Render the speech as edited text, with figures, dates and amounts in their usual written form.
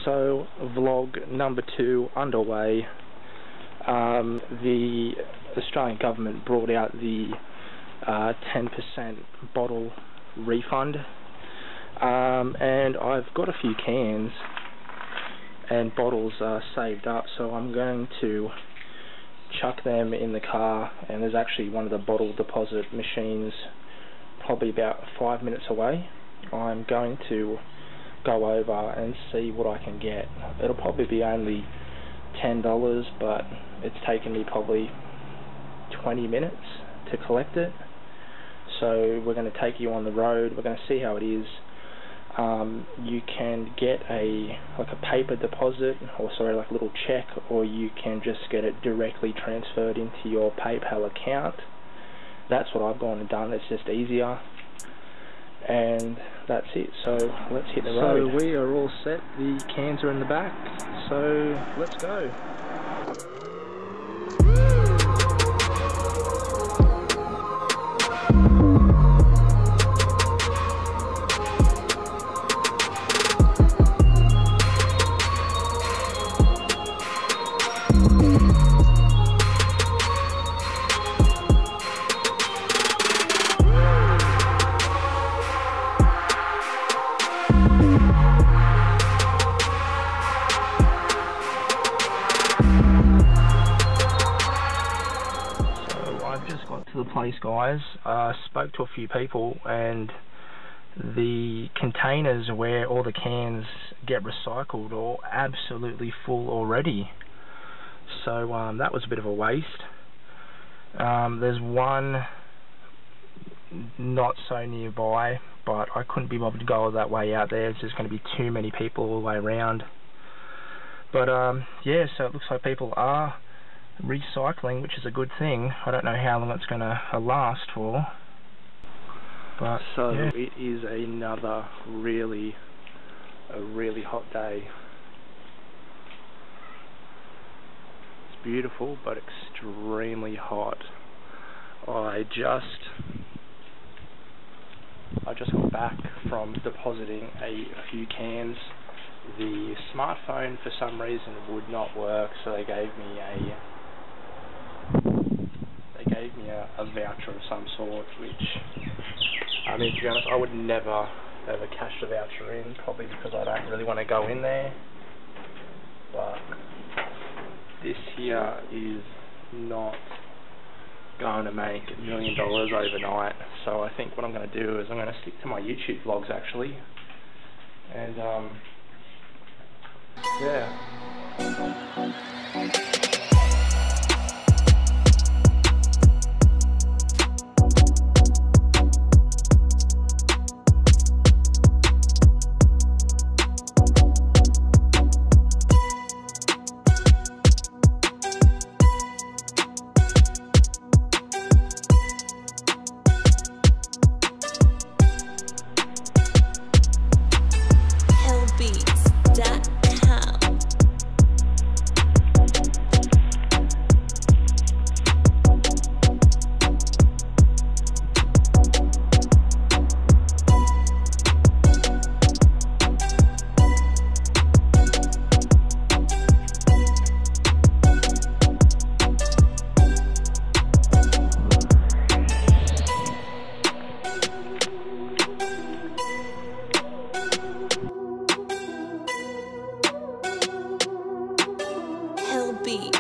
So, vlog number 2 underway. The Australian government brought out the 10% bottle refund, and I've got a few cans and bottles saved up, so I'm going to chuck them in the car. And there's actually one of the bottle deposit machines probably about 5 minutes away. I'm going to go over and see what I can get. It'll probably be only $10, but it's taken me probably 20 minutes to collect it. So we're going to take you on the road. We're going to see how it is. You can get a paper deposit, or like a little check, or you can just get it directly transferred into your PayPal account. That's what I've gone and done. It's just easier. And that's it. So let's hit the road. So we are all set. The cans are in the back. So let's go. The place, guys. Spoke to a few people, and the containers where all the cans get recycled are absolutely full already. So that was a bit of a waste. There's one not so nearby, but I couldn't be bothered to go all that way out there. It's just going to be too many people all the way around. But yeah, so it looks like people are recycling, which is a good thing. I don't know how long it's going to last for, but so yeah. It is another really hot day. It's beautiful but extremely hot. I just got back from depositing a few cans. The smartphone for some reason would not work, so they gave me a voucher of some sort, which, I mean, to be honest, I would never ever cash the voucher in, probably because I don't really want to go in there. But this here is not going to make $1 million overnight, so I think what I'm going to do is I'm going to stick to my YouTube vlogs, actually. And yeah. Beat.